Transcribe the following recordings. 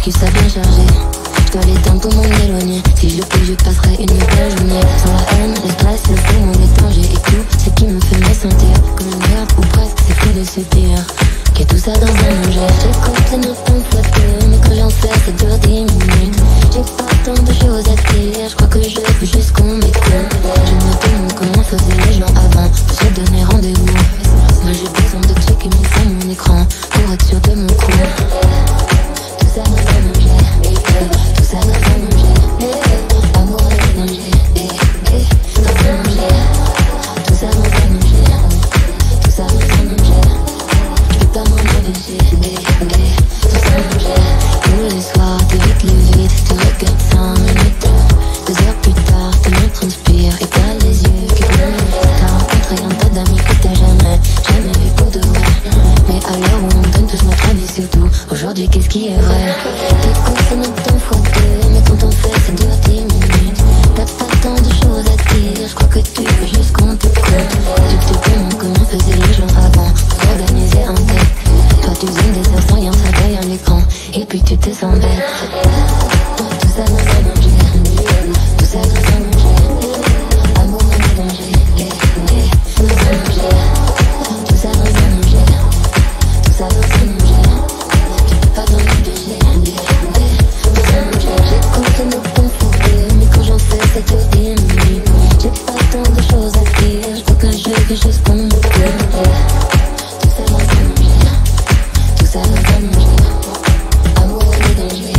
qui ça bien chargé. Je dois l'éteindre pour m'en éloigner. Si je le peux, je passerai une belle journée. Sans la haine, le stress, le fou, les dangers et tout ce qui me fait me sentir comme une merde ou presque, c'est fou de se dire qu'il y a tout ça dans un objet. J'écoute les notes en fois deux, mais quand j'en fais, ça dure 10 minutes. J'ai pas tant de choses à dire, je crois que je veux juste qu'on m'écoute. Je me demande comment faisaient les gens avant pour se donner rendez-vous. Moi j'ai besoin de checker mes sur mon écran pour être sûr de mon coup. Tout ça dans un objet, tout ça dans un objet. Amour et danger, dans un objet. Tout ça dans un objet, tout ça dans un objet. Je peux pas m'en empêcher, tout ça dans un objet. Tous les soirs, t'es vite le vide, tu regardes 5 minutes. 2 heures plus tard, tes mains transpirent et t'as les yeux qui pleurent. T'as rencontré un tas d'amis que t'as jamais vu pour de vrai. Mais à l'heure où on donne tous notre avis sur tout, aujourd'hui qu'est-ce qui est vrai? T'écoutes ces notes en fois deux, mais quand on fait ça dure 10 minutes. T'as pas tant de choses à dire, je crois que tu veux juste qu'on t'écoute. Tu te demandes comment faisaient les gens avant pour organiser un date. Toi tu zoomes des heures sans rien faire derrière l'écran, et puis tu te sens bête. Tout ça dans un objet, tout ça dans un objet. Amour et danger, dans un objet. Tout ça dans un objet, tout ça dans un objet. Je peux pas t'en empêcher, dans un objet. J'écoute les notes en fois, mais quand j'en fais ça dure 10 minutes. J'ai pas tant de choses à dire, je crois que je veux juste qu'on m'écoute. Tout ça dans un objet, tout ça dans un objet. Amour et danger,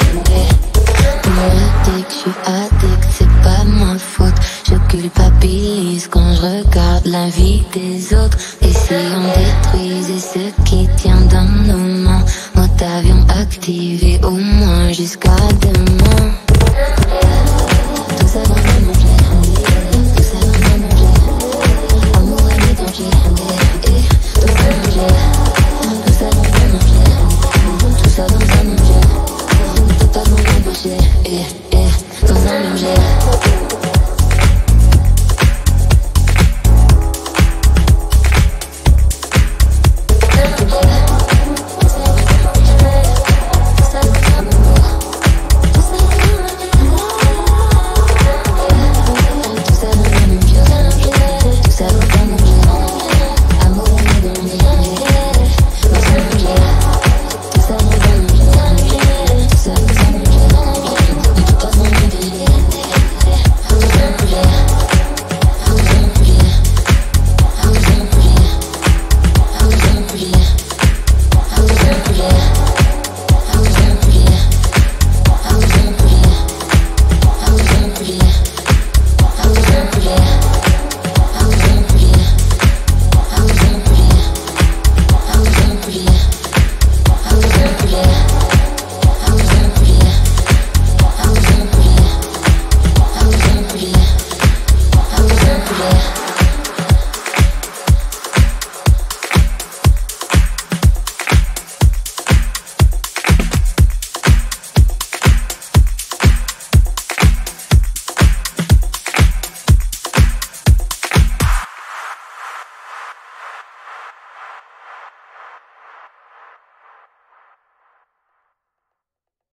on me dit que je suis addict, c'est pas ma faute. Je culpabilise quand je regarde la vie des autres. Et si on détruisait ce qui tient dans nos mains, mode avion activé au moins jusqu'à demain.